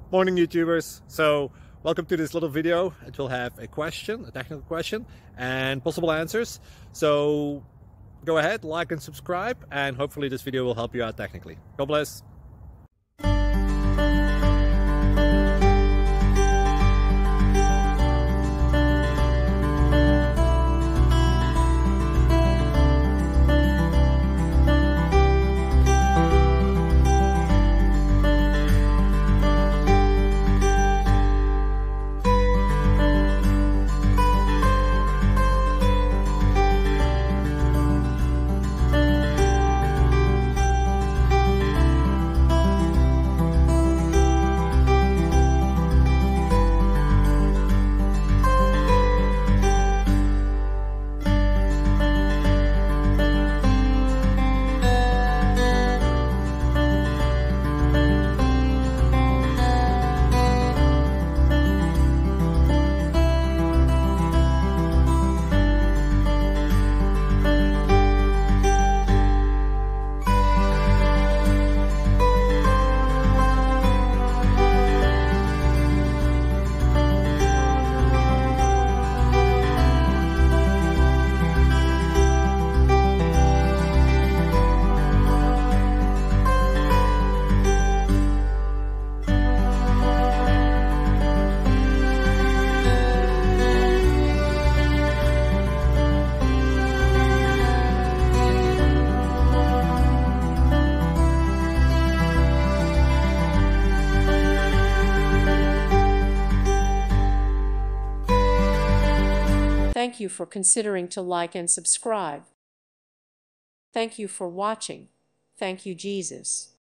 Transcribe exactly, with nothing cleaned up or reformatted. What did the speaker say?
Morning YouTubers. So welcome to this little video. It will have a question, a technical question and possible answers. So go ahead, like and subscribe, and hopefully this video will help you out technically. God bless. Thank you for considering to like and subscribe. Thank you for watching. Thank you, Jesus.